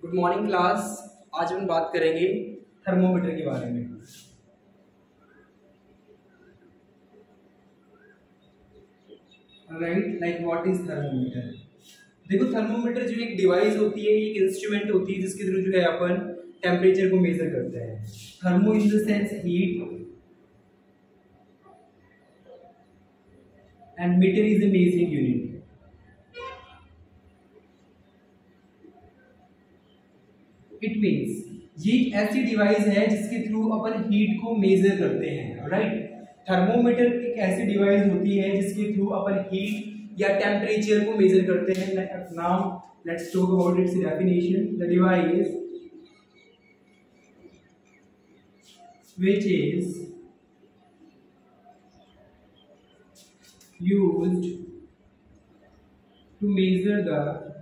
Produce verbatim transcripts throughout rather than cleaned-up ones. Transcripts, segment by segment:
Good morning class. आज हम बात करेंगे थर्मोमीटर के बारे में। Right, like what is thermometer. देखो, थर्मोमीटर जो एक डिवाइस होती है, एक इंस्ट्रूमेंट होती है जिसके थ्रू जो है अपन टेम्परेचर को मेजर करते हैं। Thermo in the sense heat and meter is a measuring unit. It means ये एक ऐसी डिवाइस है जिसके थ्रू अपन हीट को मेजर करते हैं। राइट, थर्मोमीटर एक ऐसी डिवाइस होती है जिसके थ्रू अपन हीट या टेम्परेचर को मेजर करते हैं। Now let's talk about its definition. The device which is used to measure the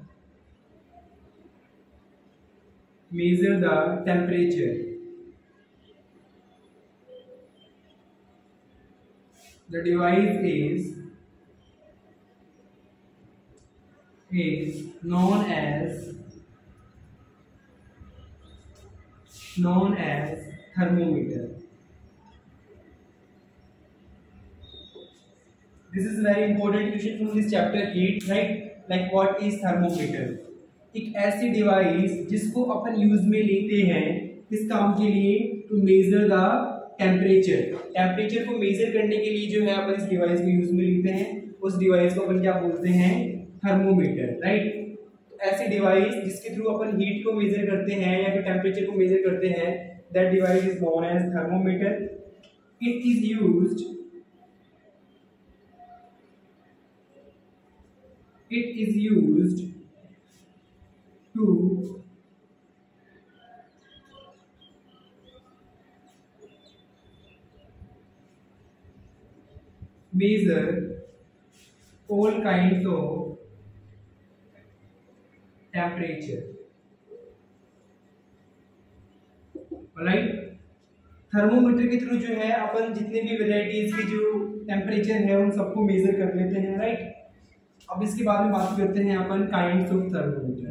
measure the temperature. The device is is known as known as thermometer. This is a very important question from this chapter heat, right? Like what is thermometer? एक ऐसी device जिसको अपन use में लेते हैं किस काम के लिए? To measure the temperature. Temperature को मेजर करने के लिए जो है अपन इस डिवाइस को यूज में लेते हैं, उस डिवाइस को अपन क्या बोलते हैं? थर्मोमीटर। राइट, तो ऐसी डिवाइस जिसके थ्रू अपन हीट को मेजर करते हैं या फिर टेम्परेचर को मेजर करते हैं, that device is known as thermometer. It is used it is used to measure all kinds of temperature. Right, thermometer के थ्रू जो है अपन जितने भी वेराइटीज के जो टेम्परेचर है उन सबको मेजर कर लेते हैं। राइट, अब इसके बाद में बात करते हैं अपन kinds of thermometer.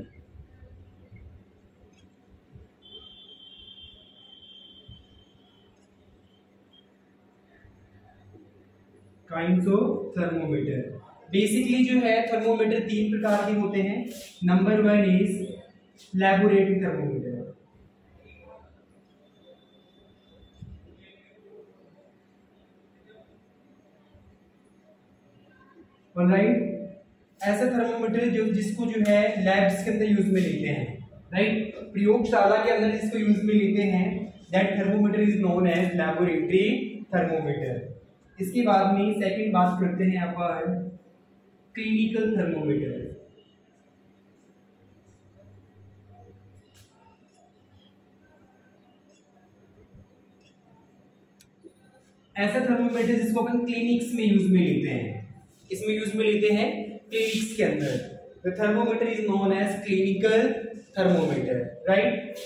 Kinds of thermometer basically जो है थर्मोमीटर तीन प्रकार के होते हैं। Number one is laboratory thermometer. Right, ऐसा थर्मोमीटर जो जिसको जो है लैब्स के अंदर यूज में लेते हैं। राइट, प्रयोगशाला के अंदर जिसको यूज में लेते हैं, that thermometer is known as laboratory thermometer. इसके बाद में सेकंड बात करते हैं अपन क्लिनिकल थर्मोमीटर। ऐसा थर्मोमीटर जिसको अपन क्लिनिक्स में यूज में लेते हैं, इसमें यूज में लेते हैं क्लिनिक्स के अंदर। The thermometer is known as clinical thermometer. Right,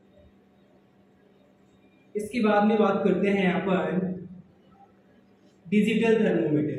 इसके बाद में बात करते हैं अपन डिजिटल थर्मोमीटर।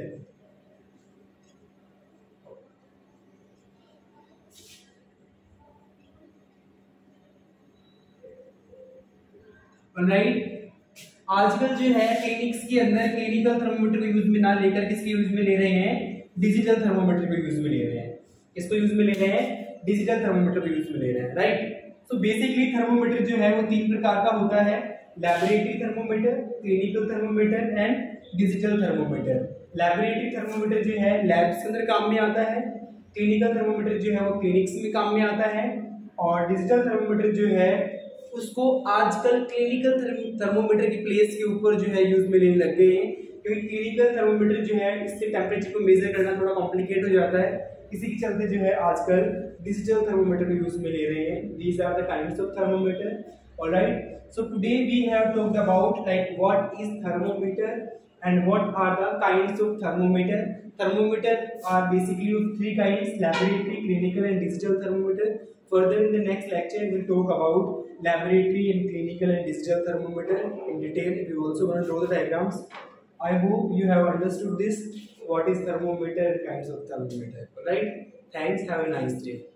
राइट, आजकल जो है क्लिनिक्स के अंदर क्लिनिकल थर्मोमीटर को यूज में ना लेकर किसके यूज में ले रहे हैं? डिजिटल थर्मोमीटर को यूज में ले रहे हैं। किसको यूज में ले रहे हैं? डिजिटल थर्मोमीटर को यूज में ले रहे हैं। राइट, तो बेसिकली थर्मोमीटर जो है वो तीन प्रकार का होता है। Laboratory thermometer, clinical thermometer and digital thermometer. Laboratory thermometer जो है लैब्स के अंदर काम में आता है, क्लिनिकल थर्मोमीटर जो है वो क्लिनिक्स में काम में आता है, और डिजिटल थर्मोमीटर जो है उसको आजकल क्लिनिकल थर्मोमीटर की प्लेस के ऊपर जो है यूज में लेने लग गए हैं, क्योंकि क्लिनिकल थर्मोमीटर जो है इससे टेम्परेचर को मेजर करना थोड़ा कॉम्प्लिकेट हो जाता है। इसी के चलते जो है आजकल डिजिटल थर्मोमीटर को यूज में ले रहे हैं। These are the kinds of thermometer. Alright, so today we have talked about like what is thermometer and what are the kinds of thermometer. Thermometer are basically of three kinds: laboratory, clinical and digital thermometer. Further in the next lecture we will talk about laboratory and clinical and digital thermometer in detail. We also want to draw the diagrams. I hope you have understood this, what is thermometer and kinds of thermometer. Right, thanks, have a nice day.